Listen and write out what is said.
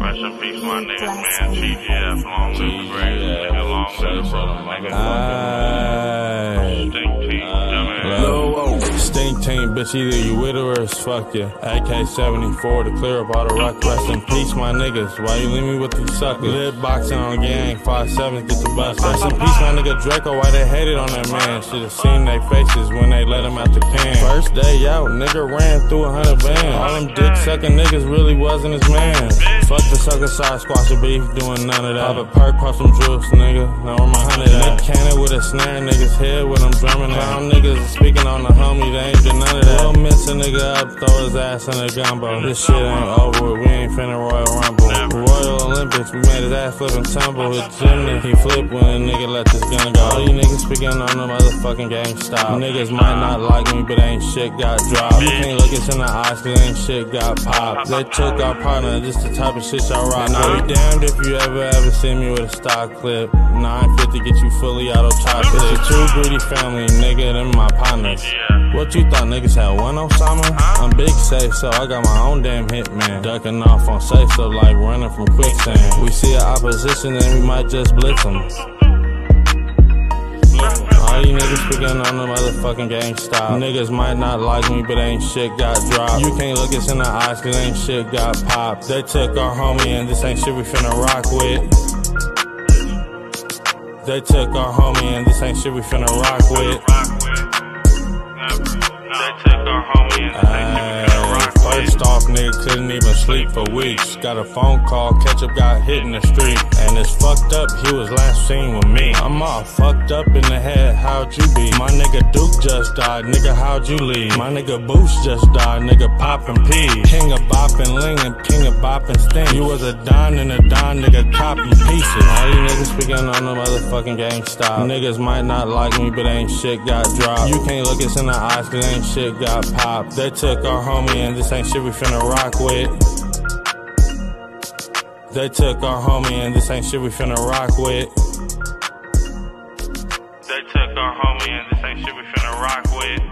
Rest in peace, my niggas, man. TGF, long live the great nigga, long live the brother, nigga. Stink team, dumbass. Stink team, bitch, either you with her or it's fuck ya. AK-74 to clear up all the rock. Rest in peace, my niggas. Why you leave me with these suckers? Live boxing on gang, 5'7", get the bus. Rest in peace, my nigga Drakeo. Why they hated on that man? Should've seen their faces when they let him out the can. First day out, nigga ran through 100 bands. All them dick sucking niggas really wasn't his man. Fuck the sucker side, squash the beef, doing none of that. Pop a perk, pop some juice, nigga. Now where my 100 at? Nick Cannon with a snare, niggas head with them drumming at. Clown niggas speaking on the homie, they ain't did none of that. We'll mix a nigga up, throw his ass in a gumbo. This shit ain't over with, we ain't finna Royal Rumble. Royal Olympics, we made his ass flip and tumble. His gymnast, he flipped when a nigga let this gun go. All you niggas speaking on the motherfucking gang stop. Niggas might not like me, but ain't shit got dropped. You can't look us in the eyes, cause ain't shit got popped. They took our partner, just the type of shit y'all rock. And I'll be damned if you ever see me with a stock clip. 950 get you fully auto chocolate. It's a true greedy family, nigga, them my partners. What you thought niggas had one Osama? I'm big SaySo, I got my own damn hitman. Ducking off on SaySo like running from quicksand. We see an opposition and we might just blitz them. All you niggas speaking on the motherfucking gang stop. Niggas might not like me, but ain't shit got dropped. You can't look us in the eyes, cause ain't shit got popped. They took our homie and this ain't shit we finna rock with. They took our homie and this ain't shit we finna rock with. First off, nigga couldn't even sleep for weeks. Got a phone call, Ketchy got hit in the street. And it's fucked up, he was last seen with me. I'm all fucked up in the head, how'd you be? My nigga Duke just died, nigga, how'd you leave? My nigga Boost just died, nigga poppin' P. King of boppin' Ling and king of boppin' Sting. You was a Don and a Don, nigga coppin' pieces. All you niggas speaking on the motherfucking gang stop. Niggas might not like me, but ain't shit got dropped. You can't look us in the eyes, cause ain't shit got popped. They took our homie and this ain't shit we finna rock with. They took our homie and this ain't shit we finna rock with. They took our homie and this ain't shit we finna rock with.